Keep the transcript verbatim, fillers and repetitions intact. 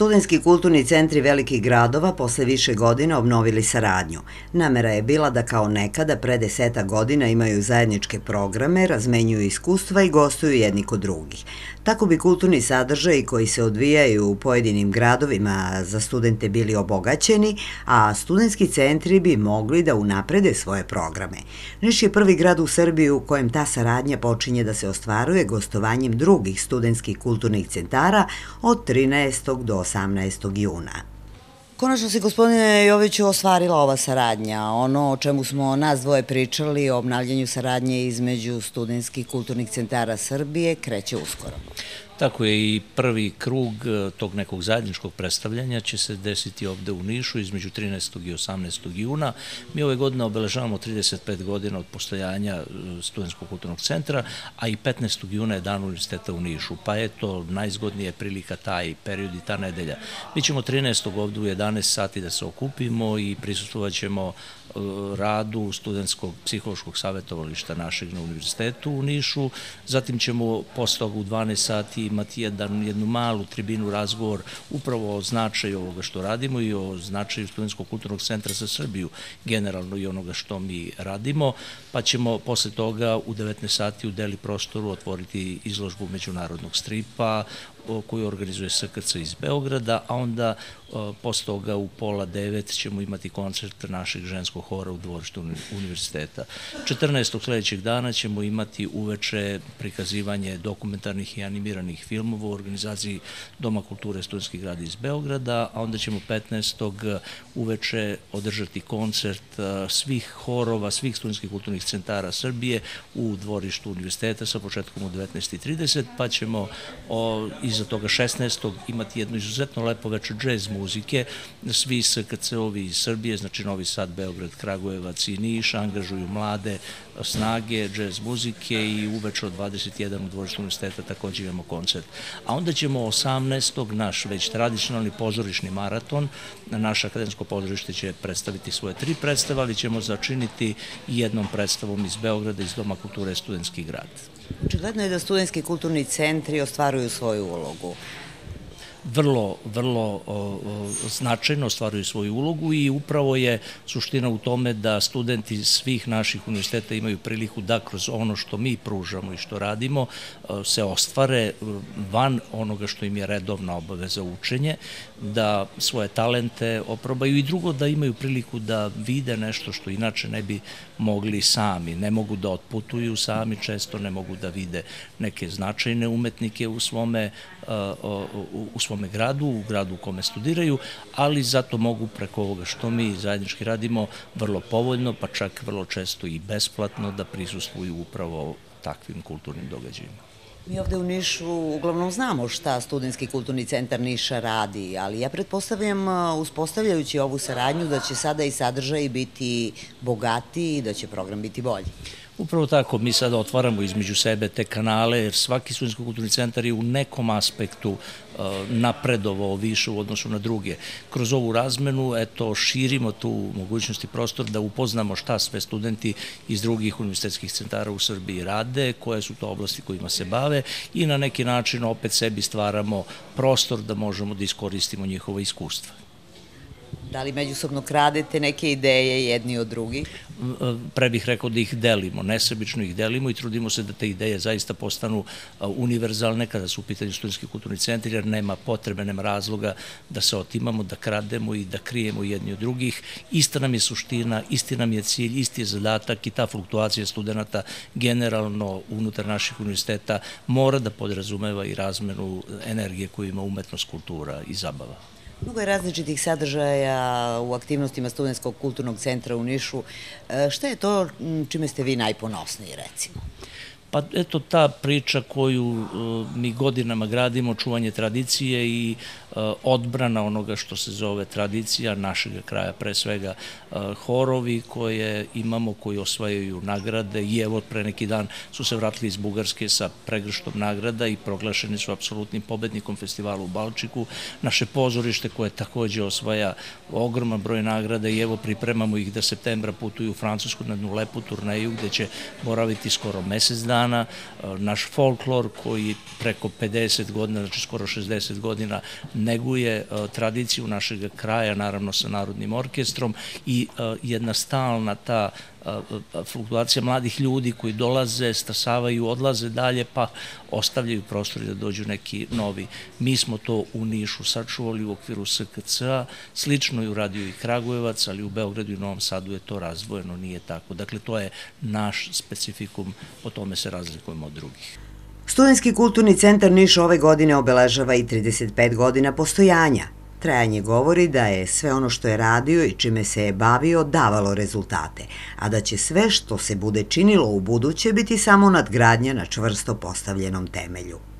Studentski kulturni centri velikih gradova posle više godina obnovili saradnju. Namera je bila da kao nekada pre deseta godina imaju zajedničke programe, razmenjuju iskustva i gostuju jedni kod drugih. Tako bi kulturni sadržaji koji se odvijaju u pojedinim gradovima za studente bili obogaćeni, a studentski centri bi mogli da unaprede svoje programe. Niš je prvi grad u Srbiji u kojem ta saradnja počinje da se ostvaruje gostovanjem drugih studentskih kulturnih centara od trinaestog do osamnaestog juna. Konačno se, gospodine Joviću, ostvarila ova saradnja. Ono o čemu smo nas dvoje pričali, o obnavljanju saradnje između studentskih kulturnih centara Srbije, kreće uskoro. Tako je, i prvi krug tog nekog zajedničkog predstavljanja će se desiti ovde u Nišu između trinaestog i osamnaestog juna. Mi ove godine obeležavamo trideset pet godina od postojanja Studentskog kulturnog centra, a i petnaestog juna je Dan univerziteta u Nišu, pa eto, najzgodnija prilika taj period i ta nedelja. Mi ćemo trinaestog ovde u jedanaest sati da se okupimo i prisustvovat ćemo radu Studentskog psihološkog savjetovališta našeg na univerzitetu u Nišu. Zatim ćemo posle toga u dvanaest sati imati jednu malu tribinu razgovor upravo o značaju ovoga što radimo i o značaju Studentskog kulturnog centra za Srbiju generalno i onoga što mi radimo, pa ćemo posle toga u devetnaest sati u Deli prostoru otvoriti izložbu međunarodnog stripa koju organizuje S K C iz Beograda, a onda posle toga u pola devet ćemo imati koncert našeg ženskog hora u dvorištu univerziteta. četrnaestog sledećeg dana ćemo imati uveče prikazivanje dokumentarnih i animiranih filmova u organizaciji Doma kulture Studentski grad iz Beograda, a onda ćemo petnaestog uveče održati koncert svih horova, svih studentskih kulturnih centara Srbije u dvorištu univerziteta sa početkom u devetnaest i trideset, pa ćemo iza toga šesnaestog imati jedno izuzetno lepo veče džez muzike. Svi S K C-ovi iz Srbije, znači Novi Sad, Beograd, Kragujevac i Niš, angažuju mlade snage džez muzike i uveče od dvadeset jedan u dvorištu univerziteta takođe imamo koncert. A onda ćemo osamnaestog naš već tradicionalni pozorišni maraton. Naše akademsko pozorište će predstaviti svoje tri predstave, ali ćemo začiniti i jednom predstavom iz Beograda, iz Doma kulture Studentski grad. Očigledno je da studentski kulturni centri ostvaruju svoju ulogu. Vrlo, vrlo značajno ostvaruju svoju ulogu i upravo je suština u tome da studenti svih naših univerziteta imaju priliku da kroz ono što mi pružamo i što radimo se ostvare van onoga što im je redovna obaveza učenje, da svoje talente oprobaju i drugo da imaju priliku da vide nešto što inače ne bi mogli sami. Ne mogu da otputuju sami, često ne mogu da vide neke značajne umetnike u svome u svome gradu, u gradu u kome studiraju, ali zato mogu preko ovoga što mi zajednički radimo vrlo povoljno, pa čak vrlo često i besplatno da prisustvuju upravo takvim kulturnim događajima. Mi ovde u Nišu uglavnom znamo šta Studentski kulturni centar Niša radi, ali ja pretpostavljam, uspostavljajući ovu saradnju, da će sada i sadržaji biti bogatiji i da će program biti bolji. Upravo tako, mi sada otvaramo između sebe te kanale, jer svaki studentski kulturni centar je u nekom aspektu napredovao više u odnosu na druge. Kroz ovu razmenu, eto, širimo tu mogućnost i prostor da upoznamo šta sve studenti iz drugih univerzitetskih centara u Srbiji rade, koje su to oblasti kojima se bave i na neki način opet sebi stvaramo prostor da možemo da iskoristimo njihova iskustva. Da li međusobno kradete neke ideje jedni od drugih? Pre bih rekao da ih delimo, nesebično ih delimo i trudimo se da te ideje zaista postanu univerzalne kada su u pitanju studentski kulturni centri, jer nema potrebe, nema razloga da se otimamo, da krademo i da krijemo jedni od drugih. Ista nam je suština, isti nam je cilj, isti je zadatak i ta fluktuacija studenta generalno unutar naših univerziteta mora da podrazumeva i razmenu energije koju ima umetnost, kultura i zabava. Mnogo je različitih sadržaja u aktivnostima Studentskog kulturnog centra u Nišu. Šta je to čime ste vi najponosniji, recimo? Pa eto ta priča koju mi godinama gradimo, čuvanje tradicije i odbrana onoga što se zove tradicija našeg kraja, pre svega horovi koje imamo, koji osvajaju nagrade i evo pre neki dan su se vratili iz Bugarske sa pregrštom nagrada i proglašeni su apsolutnim pobednikom festivala u Balčiku. Naše pozorište koje takođe osvaja ogroman broj nagrada i evo pripremamo ih da septembra putuju u Francusku na jednu lepu turneju gde će boraviti skoro mesec dana. Naš folklor koji preko pedeset godina, znači skoro šezdeset godina neguje tradiciju našeg kraja, naravno sa Narodnim orkestrom i jedna stalna ta fluktuacija mladih ljudi koji dolaze, stasavaju, odlaze dalje, pa ostavljaju prostor da dođu neki novi. Mi smo to u Nišu sačuvali u okviru S K C-a, slično je uradio i Kragujevac, ali u Beogradu i Novom Sadu je to razdvojeno, nije tako. Dakle, to je naš specifikum, po tome se razlikujemo od drugih. Studentski kulturni centar Niš ove godine obeležava i trideset pet godina postojanja. Trajanje govori da je sve ono što je radio i čime se je bavio davalo rezultate, a da će sve što se bude činilo u buduće biti samo nadgradnja na čvrsto postavljenom temelju.